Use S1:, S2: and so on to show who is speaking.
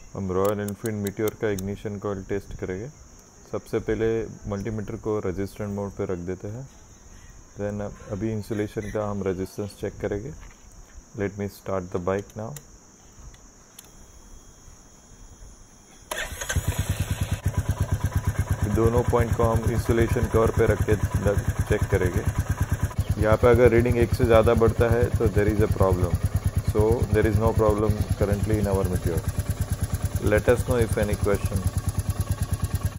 S1: हम Royal Enfield Meteor का ignition coil test करेंगे। सबसे पहले मल्टीमीटर को रेजिस्टेंट मोड पे रख देते हैं। देन अभी इंसुलेशन का हम रेजिस्टेंस चेक करेंगे। Let me start the bike now. दोनों पॉइंट को हम इंसुलेशन कवर पे रख के चेक करेंगे। यहाँ पे अगर रीडिंग 1 से ज़्यादा बढ़ता है तो there is a problem. So there is no problem currently in our meteor. Let us know if any question.